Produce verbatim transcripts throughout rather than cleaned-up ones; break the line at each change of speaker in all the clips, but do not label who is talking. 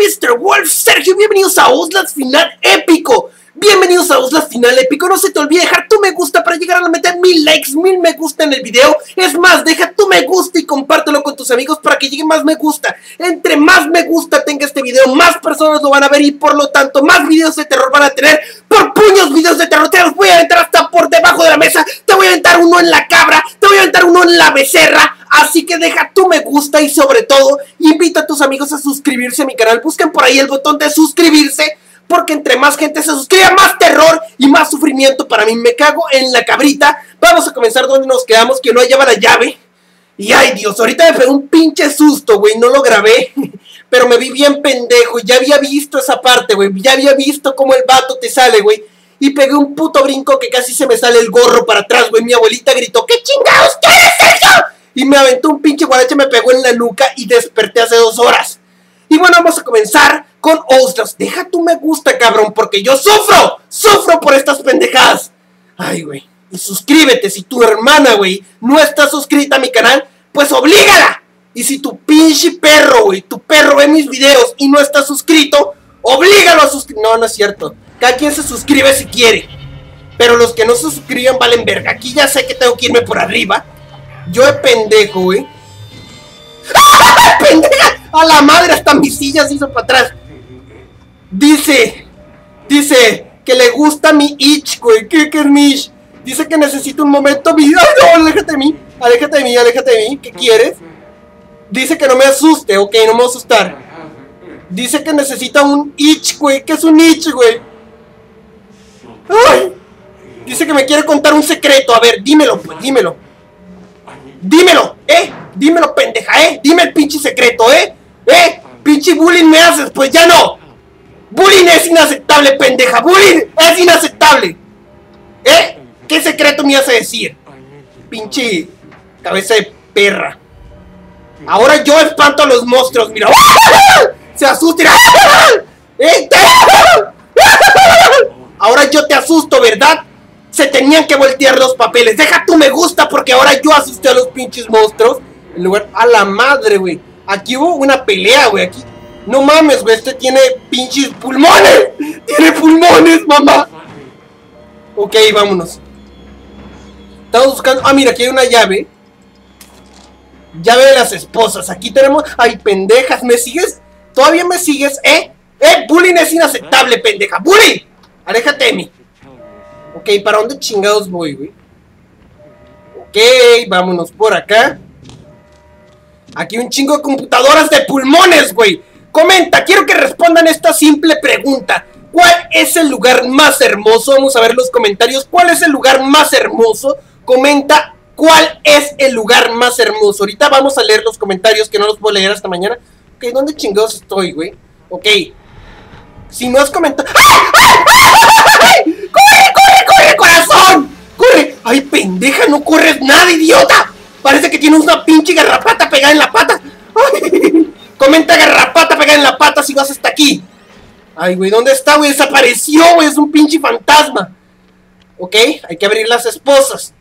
mister Wolf Sergio, bienvenidos a Outlast Final Épico. Bienvenidos a Outlast Final Épico. No se te olvide dejar tu me gusta para llegar a la meta de mil likes, mil me gusta en el video. Es más, deja tu me gusta y compártelo con tus amigos para que llegue más me gusta. Entre más me gusta tenga este video, más personas lo van a ver y por lo tanto más videos de terror van a tener. Por puños videos de terror, te los voy a aventar hasta por debajo de la mesa. Te voy a aventar uno en la cabra, te voy a aventar uno en la becerra. Así que deja tu me gusta y sobre todo invita a tus amigos a suscribirse a mi canal. Busquen por ahí el botón de suscribirse, porque entre más gente se suscriba, más terror y más sufrimiento para mí. Me cago en la cabrita. Vamos a comenzar donde nos quedamos, que no hallaba la llave. Y ay Dios, ahorita me pegó un pinche susto, güey. No lo grabé, pero me vi bien pendejo. Ya había visto esa parte, güey. Ya había visto cómo el vato te sale, güey. Y pegué un puto brinco que casi se me sale el gorro para atrás, güey. Mi abuelita gritó: ¿qué chingados quieres, Sergio? Y me aventó un pinche guarache, me pegó en la nuca y desperté hace dos horas. Y bueno, vamos a comenzar con Outlast. Deja tu me gusta, cabrón, porque yo sufro, sufro por estas pendejadas. Ay, güey. Y suscríbete. Si tu hermana, güey, no está suscrita a mi canal, pues oblígala. Y si tu pinche perro, güey, tu perro ve mis videos y no está suscrito, oblígalo a suscribir. No, no es cierto. Cada quien se suscribe si quiere. Pero los que no se suscriban valen verga. Aquí ya sé que tengo que irme por arriba. Yo de pendejo, güey. ¡Ah, pendeja! A la madre, hasta mis sillas hizo para atrás. Dice, dice que le gusta mi itch, güey. ¿Qué, qué es mi itch? Dice que necesita un momento mi... ¡Ay, no! Aléjate de mí, aléjate de mí, aléjate de mí. ¿Qué quieres? Dice que no me asuste, ok, no me voy a asustar. Dice que necesita un itch, güey. ¿Qué es un itch, güey? ¡Ay! Dice que me quiere contar un secreto. A ver, dímelo, pues, dímelo. Dímelo, eh, dímelo, pendeja, eh. Dime el pinche secreto, eh. Eh, pinche bullying me haces, pues ya no. Bullying es inaceptable, pendeja. Bullying es inaceptable. ¿Eh? ¿Qué secreto me hace decir? Pinche cabeza de perra. Ahora yo espanto a los monstruos, mira. Se asustan. ¿Eh? Ahora yo te asusto, ¿verdad? Se tenían que voltear los papeles. Deja tu me gusta porque ahora yo asusté a los pinches monstruos. En lugar... A la madre, güey. Aquí hubo una pelea, güey. Aquí... No mames, güey. Este tiene pinches pulmones. Tiene pulmones, mamá. Ok, vámonos. Estamos buscando... Ah, mira, aquí hay una llave. Llave de las esposas. Aquí tenemos... Ay, pendejas. ¿Me sigues? ¿Todavía me sigues? ¿Eh? ¿Eh? Bullying es inaceptable, pendeja. ¡Bullying! Aléjate de mí. Ok, ¿para dónde chingados voy, güey? Ok, vámonos por acá. Aquí un chingo de computadoras de pulmones, güey. Comenta, quiero que respondan esta simple pregunta. ¿Cuál es el lugar más hermoso? Vamos a ver los comentarios. ¿Cuál es el lugar más hermoso? Comenta, ¿cuál es el lugar más hermoso? Ahorita vamos a leer los comentarios, que no los puedo leer hasta mañana. Ok, ¿dónde chingados estoy, güey? Ok. Si no has comentado... ¡Ay! ¡Ay! ¡Ay! ¡Corre, corre, corre, corazón! ¡Corre! ¡Ay, pendeja! ¡No corres nada, idiota! Parece que tienes una pinche garrapata pegada en la pata. ¡Ay! Comenta garrapata pegada en la pata si vas hasta aquí. Ay, güey, ¿dónde está, güey? Desapareció, güey. Es un pinche fantasma. Ok, hay que abrir las esposas.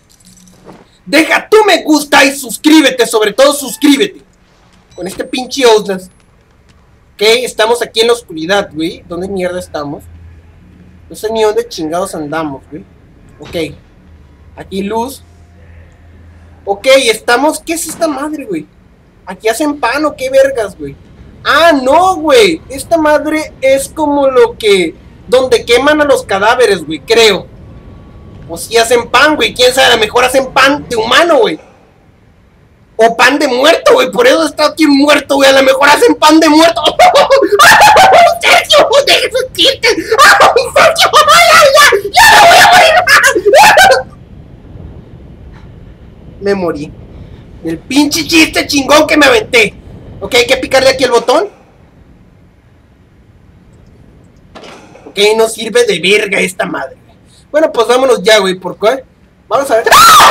Deja tu me gusta y suscríbete. Sobre todo suscríbete. Con este pinche Outlast. Ok, estamos aquí en la oscuridad, güey. ¿Dónde mierda estamos? No sé ni dónde chingados andamos, güey. Ok. Aquí luz. Ok, estamos... ¿Qué es esta madre, güey? ¿Aquí hacen pan o qué vergas, güey? Ah, no, güey. Esta madre es como lo que... donde queman a los cadáveres, güey, creo. O si hacen pan, güey. Quién sabe, a lo mejor hacen pan de humano, güey. O pan de muerto, güey. Por eso está aquí muerto, güey. A lo mejor hacen pan de muerto. ¡Sergio! ¡Deja de sentirte! ¡Ay, Sergio! ¡Ay, ya! ¡Ya me voy a morir! Me morí. El pinche chiste chingón que me aventé. Ok, hay que picarle aquí el botón. Ok, no sirve de verga esta madre. Bueno, pues vámonos ya, güey. ¿Por qué? Vamos a ver.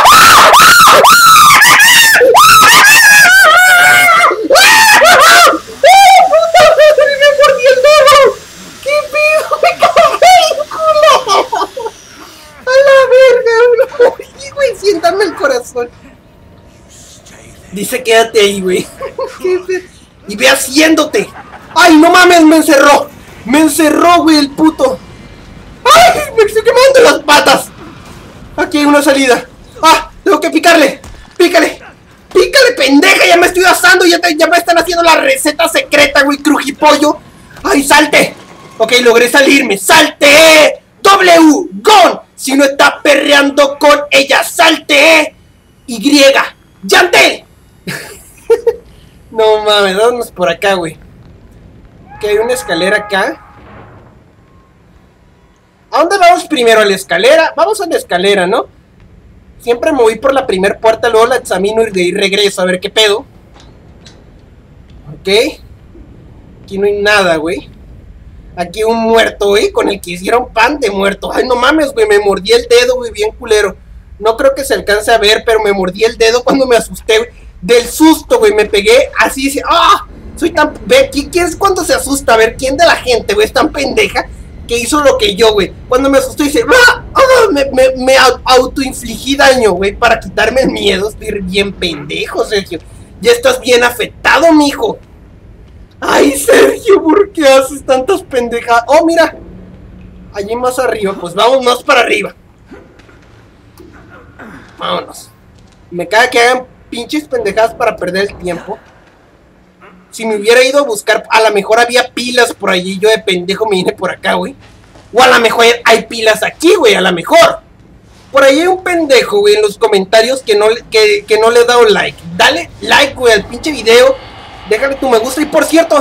Siéntame el corazón. Dice quédate ahí, güey. Y ve haciéndote. ¡Ay, no mames! ¡Me encerró! ¡Me encerró, güey, el puto! ¡Ay! ¡Me estoy quemando las patas! Aquí hay una salida. ¡Ah! Tengo que picarle. ¡Pícale! ¡Pícale, pendeja! Ya me estoy asando. Ya, te, ya me están haciendo la receta secreta, güey. Crujipollo. ¡Ay, salte! Ok, logré salirme. ¡Salte! W. Gon. Si no está perreando con ella, salte. Y. ¡Llante! No mames, vámonos por acá, güey. Que hay una escalera acá. ¿A dónde vamos primero? ¿A la escalera? Vamos a la escalera, ¿no? Siempre me voy por la primera puerta, luego la examino y de ahí regreso a ver qué pedo. Ok. Aquí no hay nada, güey. Aquí un muerto, güey, con el que hicieron pan de muerto. Ay, no mames, güey, me mordí el dedo, güey, bien culero. No creo que se alcance a ver, pero me mordí el dedo cuando me asusté, güey. Del susto, güey, me pegué así, dice, ¡ah! Soy tan... Ve, ¿quién es cuando se asusta? A ver, ¿quién de la gente, güey, es tan pendeja que hizo lo que yo, güey? Cuando me asustó, dice, ¡ah! ¡ah! Me, me, me autoinfligí daño, güey, para quitarme el miedo. Estoy bien pendejo, Sergio. Ya estás bien afectado, mijo. Ay, Sergio, ¿por qué haces tantas pendejadas? Oh, mira. Allí más arriba, pues vamos más para arriba. Vámonos. Me caga que hagan pinches pendejadas para perder el tiempo. Si me hubiera ido a buscar, a lo mejor había pilas por allí. Yo de pendejo me vine por acá, güey. O a lo mejor hay pilas aquí, güey, a lo mejor. Por ahí hay un pendejo, güey, en los comentarios que no, que, que no le he dado like. Dale like, güey, al pinche video. Déjale tu me gusta. Y por cierto,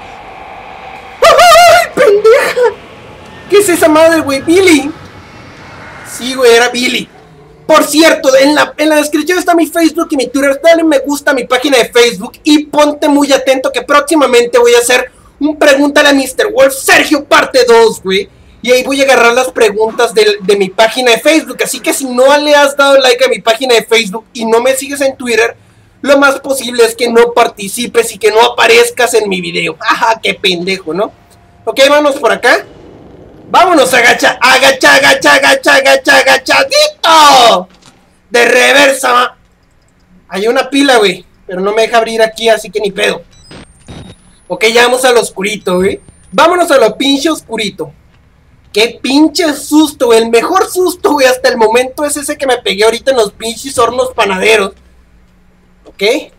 ¡ay, pendeja! ¿Qué es esa madre, güey? Billy. Sí, güey, era Billy. Por cierto, en la, en la descripción está mi Facebook y mi Twitter. Dale me gusta a mi página de Facebook y ponte muy atento que próximamente voy a hacer un Pregúntale a mister Wolf Sergio parte dos, güey. Y ahí voy a agarrar las preguntas de, de mi página de Facebook. Así que si no le has dado like a mi página de Facebook y no me sigues en Twitter, lo más posible es que no participes y que no aparezcas en mi video. Ajá, qué pendejo, ¿no? Ok, vámonos por acá. Vámonos, agacha, agacha, agacha, agacha, agacha, agachadito. De reversa. Hay una pila, güey, pero no me deja abrir aquí, así que ni pedo. Ok, ya vamos al oscurito, güey. Vámonos a lo pinche oscurito. Qué pinche susto, güey. El mejor susto, güey, hasta el momento es ese que me pegué ahorita en los pinches hornos panaderos. Ok.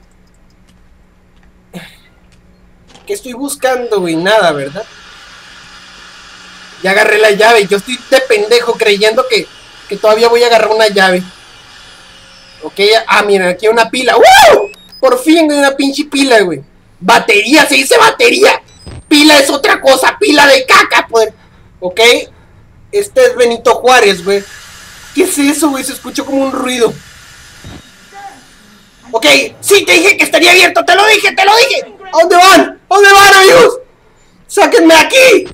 ¿Qué estoy buscando, güey? Nada, ¿verdad? Ya agarré la llave. Yo estoy de pendejo creyendo que, que todavía voy a agarrar una llave. Ok. Ah, miren, aquí hay una pila. ¡Uh! Por fin hay una pinche pila, güey. Batería, se dice batería. Pila es otra cosa. Pila de caca, pues. Ok. Este es Benito Juárez, güey. ¿Qué es eso, güey? Se escuchó como un ruido. Ok, sí, te dije que estaría abierto. Te lo dije, te lo dije. ¿A dónde van? ¿A dónde van, amigos? ¡Sáquenme aquí!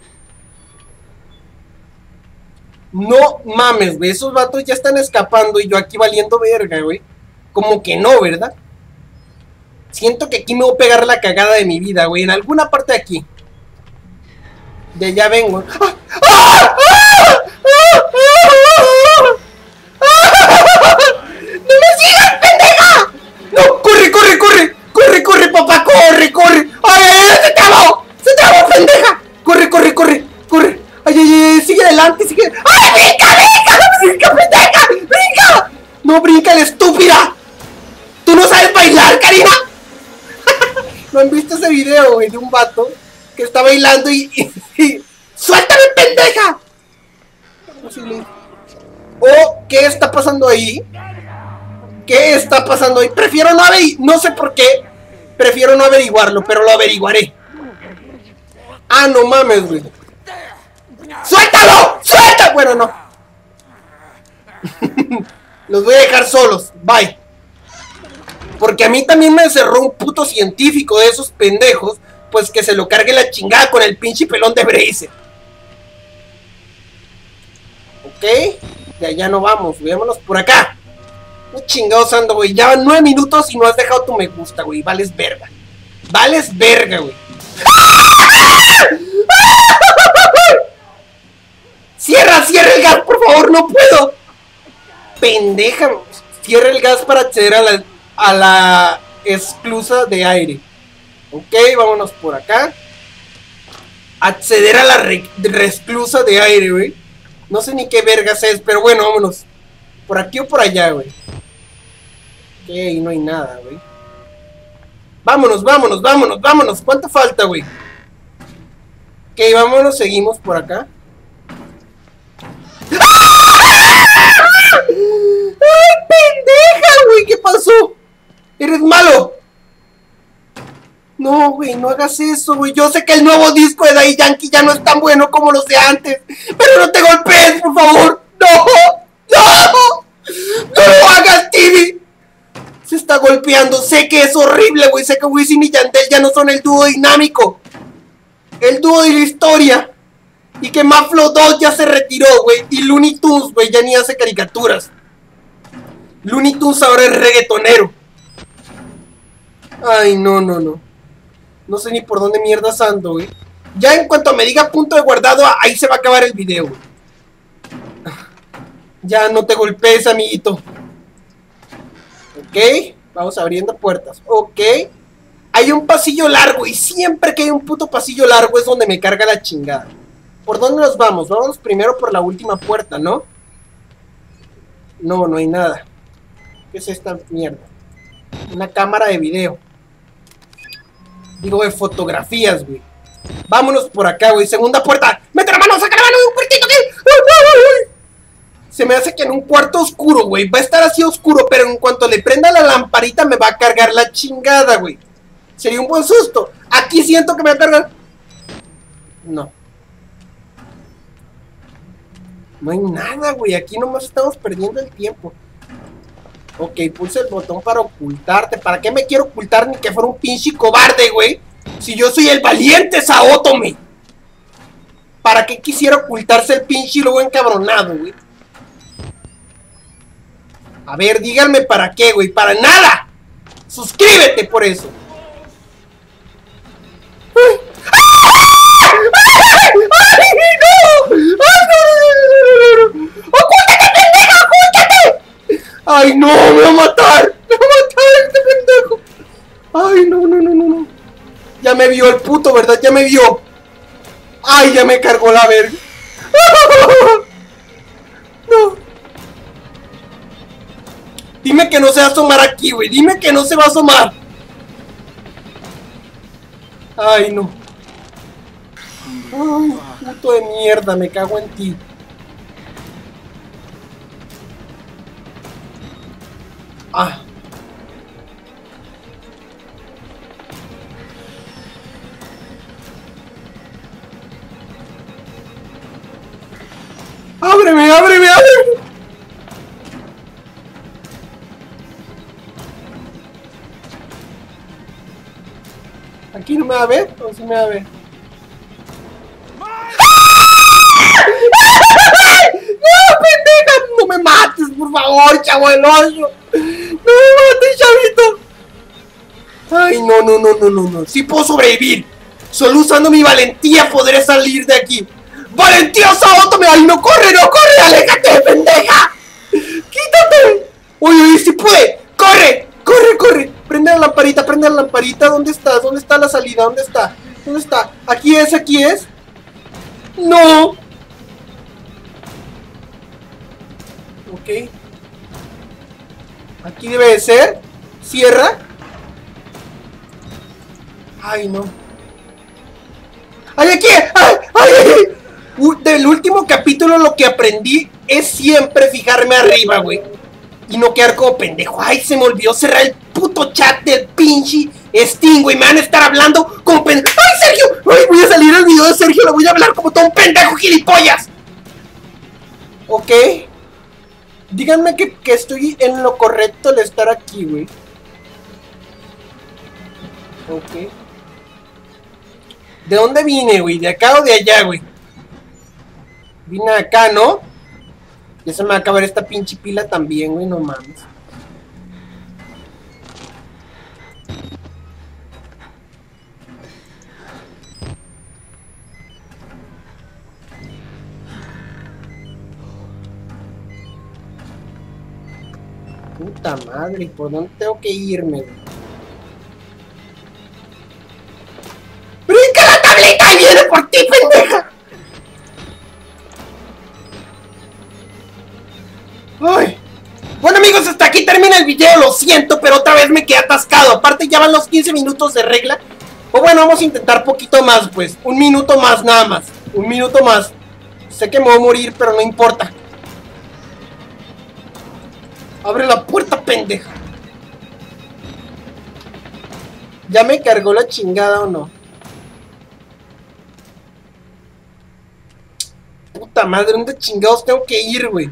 No mames, güey. Esos vatos ya están escapando y yo aquí valiendo verga, güey. Como que no, ¿verdad? Siento que aquí me voy a pegar la cagada de mi vida, güey. En alguna parte de aquí. De allá vengo. ¡Ah! ¡Ah! ¡Ah! ¡No me sigas, pendeja! ¡No! ¡Corre, corre, corre! ¡Corre, corre, papá! ¡Corre, corre! ¡Ay, ay, ay! ¡Se trabó! ¡Se trabó, pendeja! ¡Corre, corre, corre! ¡Corre! ¡Ay, ay, ay! ¡Sigue adelante, sigue! ¡Ay, brinca, brinca! ¡Brinca, pendeja! ¡Brinca! ¡No, brinca, la estúpida! ¿Tú no sabes bailar, Karina? ¿No han visto ese video, güey, de un vato que está bailando y... y, y ¡suéltame, pendeja! ¿O qué está pasando ahí? ¿Qué está pasando ahí? Prefiero no averiguar, no sé por qué. Prefiero no averiguarlo, pero lo averiguaré. Ah, no mames, güey. ¡Suéltalo! ¡Suelta! Bueno, no. Los voy a dejar solos. Bye. Porque a mí también me encerró un puto científico de esos pendejos. Pues que se lo cargue la chingada con el pinche pelón de Bracer. Ok. De allá no vamos. Veámonos por acá. No chingados ando, güey. Ya van nueve minutos y no has dejado tu me gusta, güey. Vales verga. Vales verga, güey. Cierra, cierra el gas, por favor. No puedo. Pendeja. Cierra el gas para acceder a la, a la esclusa de aire. Ok, vámonos por acá. acceder a la re resclusa de aire, güey. No sé ni qué vergas es, pero bueno, vámonos. ¿Por aquí o por allá, güey? Ok, no hay nada, güey. Vámonos, vámonos, vámonos, vámonos. ¿Cuánto falta, güey? Ok, vámonos, seguimos por acá. ¡Ay, pendeja, güey! ¿Qué pasó? ¡Eres malo! No, güey, no hagas eso, güey. Yo sé que el nuevo disco de Daddy Yankee ya no es tan bueno como los de antes. Pero no te golpees, por favor. ¡No! ¡No! ¡No lo hagas, Tibi! Se está golpeando. Sé que es horrible, güey. Sé que Wisin y Yandel ya no son el dúo dinámico. El dúo de la historia. Y que Maflo dos ya se retiró, güey. Y Looney Tunes, güey, ya ni hace caricaturas. Looney Tunes ahora es reggaetonero. Ay, no, no, no. No sé ni por dónde mierdas ando, güey. Ya en cuanto me diga punto de guardado, ahí se va a acabar el video, güey. Ya no te golpees, amiguito. Ok, vamos abriendo puertas. Ok. Hay un pasillo largo y siempre que hay un puto pasillo largo es donde me carga la chingada. ¿Por dónde nos vamos? Vamos primero por la última puerta, ¿no? No, no hay nada. ¿Qué es esta mierda? Una cámara de video. Digo, de fotografías, güey. Vámonos por acá, güey. Segunda puerta. ¡Mete la mano! ¡Saca la mano de un puertito aquí! Se me hace que en un cuarto oscuro, güey. Va a estar así oscuro, pero en cuanto le prenda la lamparita me va a cargar la chingada, güey. Sería un buen susto. Aquí siento que me va a cargar. No. No hay nada, güey. Aquí nomás estamos perdiendo el tiempo. Ok, pulsa el botón para ocultarte. ¿Para qué me quiero ocultar ni que fuera un pinche cobarde, güey? Si yo soy el valiente Saotome. ¿Para qué quisiera ocultarse el pinche lobo encabronado, güey? A ver, díganme para qué, güey. ¡Para nada! ¡Suscríbete por eso! ¡Ay! ¡Ay! ¡Ay, no! ¡Ay, no, no, no, no, no! ¡Ocúltate, pendeja! ¡Ocúltate! ¡Ay, no! ¡Me va a matar! ¡Me va a matar este pendejo! ¡Ay, no, no, no, no, no! Ya me vio el puto, ¿verdad? Ya me vio. ¡Ay, ya me cargó la verga! ¡No! Dime que no se va a asomar aquí, güey. Dime que no se va a asomar. Ay, no. Ay, puto de mierda, me cago en ti. Ah. ¡Ábreme, ábreme, ábreme! ¿Aquí no me va a ver? ¿O sí me va a ver? ¡No, pendeja! ¡No me mates, por favor, chavo del ocho! ¡No me mates, chavito! ¡Ay, no, no, no, no, no, no! ¡Sí puedo sobrevivir! Solo usando mi valentía podré salir de aquí. ¡Valentía, Saotome! ¡Ay, no corre, no corre! ¡Aléjate, pendeja! ¡Quítate! ¡Uy, uy, sí pude! ¡Corre! ¡Corre, corre! Prende la lamparita, prende la lamparita. ¿Dónde está? ¿Dónde está la salida? ¿Dónde está? ¿Dónde está? ¿Aquí es? ¿Aquí es? ¡No! Ok. Aquí debe de ser. Cierra. Ay, no. ¡Ay, aquí! ¡Ay, ay, ay! Uh, del último capítulo lo que aprendí es siempre fijarme arriba, güey. Y no quedar como pendejo. Ay, se me olvidó cerrar el puto chat del pinche Steam, güey. Me van a estar hablando como pendejo. ¡Ay, Sergio! ¡Ay, voy a salir el video de Sergio! Le voy a hablar como todo un pendejo gilipollas. Ok. Díganme que, que estoy en lo correcto al estar aquí, güey. Ok. ¿De dónde vine, güey? ¿De acá o de allá, güey? Vine acá, ¿no? Ya se me va a acabar esta pinche pila también, güey, no mames. Puta madre, ¿por dónde tengo que irme, güey? ¡Brinca la tableta! ¡Ahí viene por ti, video, lo siento, pero otra vez me quedé atascado. Aparte ya van los quince minutos de regla. O bueno, vamos a intentar poquito más, pues. Un minuto más, nada más. Un minuto más. Sé que me voy a morir, pero no importa. Abre la puerta, pendeja. ¿Ya me cargó la chingada o no? Puta madre, ¿dónde chingados tengo que ir, güey?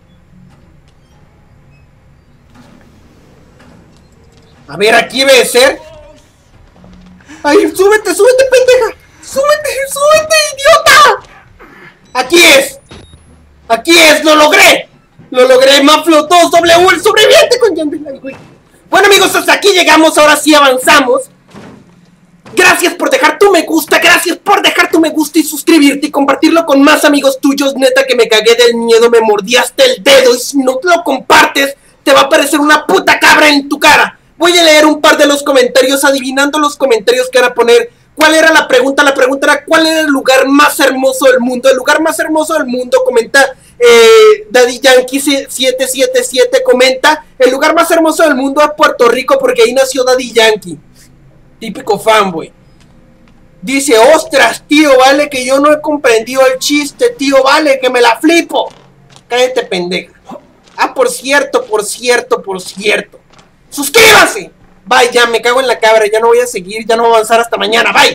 A ver, aquí debe ser. ¡Ay, súbete, súbete, pendeja! ¡Súbete, súbete, idiota! ¡Aquí es! ¡Aquí es! ¡Lo logré! ¡Lo logré! ¡Maflo dos W! ¡El sobreviviente con Yandel, güey! Bueno, amigos, hasta aquí llegamos. Ahora sí avanzamos. Gracias por dejar tu me gusta. Gracias por dejar tu me gusta y suscribirte y compartirlo con más amigos tuyos. Neta que me cagué del miedo. Me mordí hasta el dedo. Y si no lo compartes, te va a aparecer una puta cabra en tu cara. Voy a leer un par de los comentarios, adivinando los comentarios que van a poner. ¿Cuál era la pregunta? La pregunta era ¿cuál era el lugar más hermoso del mundo? El lugar más hermoso del mundo, comenta eh, Daddy Yankee siete siete siete, comenta el lugar más hermoso del mundo es Puerto Rico, porque ahí nació Daddy Yankee. Típico fanboy. Dice, ostras, tío, vale que yo no he comprendido el chiste, tío, vale que me la flipo. Cállate, pendeja. Ah, por cierto, por cierto, por cierto. ¡Suscríbase! Bye, ya me cago en la cabra, ya no voy a seguir, ya no voy a avanzar hasta mañana, bye.